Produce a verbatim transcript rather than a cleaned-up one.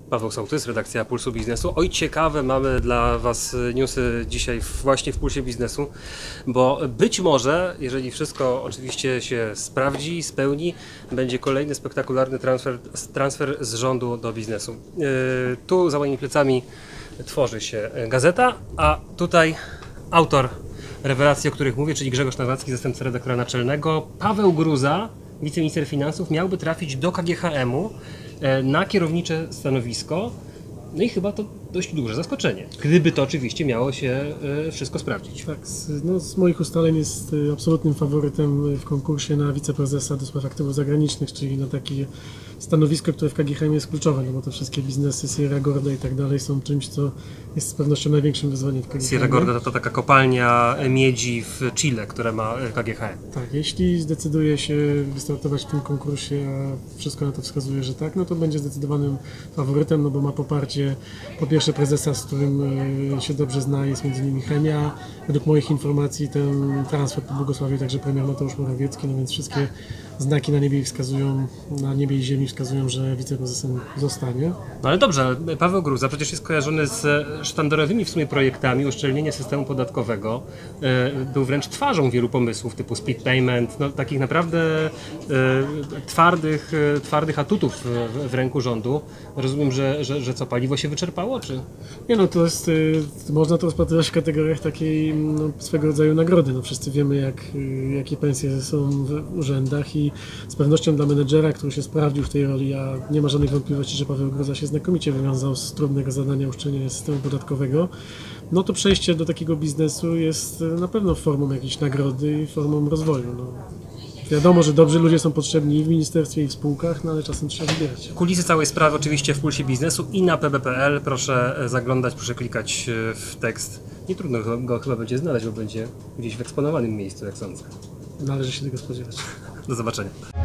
Paweł Sołtys, redakcja Pulsu Biznesu. Oj, ciekawe mamy dla Was newsy dzisiaj właśnie w Pulsie Biznesu, bo być może, jeżeli wszystko oczywiście się sprawdzi, spełni, będzie kolejny spektakularny transfer, transfer z rządu do biznesu. Yy, tu za moimi plecami tworzy się gazeta, a tutaj autor rewelacji, o których mówię, czyli Grzegorz Nawacki, zastępca redaktora naczelnego. Paweł Gruza, wiceminister finansów, miałby trafić do K G H M-u na kierownicze stanowisko. No i chyba to dość duże zaskoczenie, gdyby to oczywiście miało się wszystko sprawdzić. Tak, z, no, z moich ustaleń jest absolutnym faworytem w konkursie na wiceprezesa do spraw aktywów zagranicznych, czyli na takie stanowisko, które w K G H M jest kluczowe, no bo te wszystkie biznesy Sierra Gorda i tak dalej są czymś, co jest z pewnością największym wyzwaniem w K G H M. Sierra Gorda to, to taka kopalnia miedzi w Chile, która ma K G H M. Tak, jeśli zdecyduje się wystartować w tym konkursie, a wszystko na to wskazuje, że tak, no to będzie zdecydowanym faworytem, no bo ma poparcie po pierwsze prezesa, z którym się dobrze zna, jest między innymi chemia. Według moich informacji ten transfer pobłogosławił także premier Mateusz Morawiecki, no więc wszystkie znaki na niebie wskazują, na niebie i ziemi wskazują, że wiceprezesem zostanie. No ale dobrze, Paweł Gruza przecież jest kojarzony z sztandarowymi w sumie projektami uszczelnienia systemu podatkowego. Był wręcz twarzą wielu pomysłów typu speed payment, no, takich naprawdę twardych, twardych atutów w, w ręku rządu. Rozumiem, że, że, że co, paliwo się wyczerpało, czy? Nie no, to jest, można to rozpatrywać w kategoriach takiej no, swego rodzaju nagrody. No, wszyscy wiemy, jak, jakie pensje są w urzędach i z pewnością dla menedżera, który się sprawdził w tej roli, a nie ma żadnych wątpliwości, że Paweł Gruza się znakomicie wywiązał z trudnego zadania uszczelnienia systemu podatkowego, no to przejście do takiego biznesu jest na pewno formą jakiejś nagrody i formą rozwoju. No. Wiadomo, że dobrzy ludzie są potrzebni i w ministerstwie, i w spółkach, no ale czasem trzeba wybierać. Kulisy całej sprawy oczywiście w Pulsie Biznesu i na p b kropka p l. Proszę zaglądać, proszę klikać w tekst. Nie trudno go chyba będzie znaleźć, bo będzie gdzieś w eksponowanym miejscu, jak sądzę. Należy się tego spodziewać. Do zobaczenia.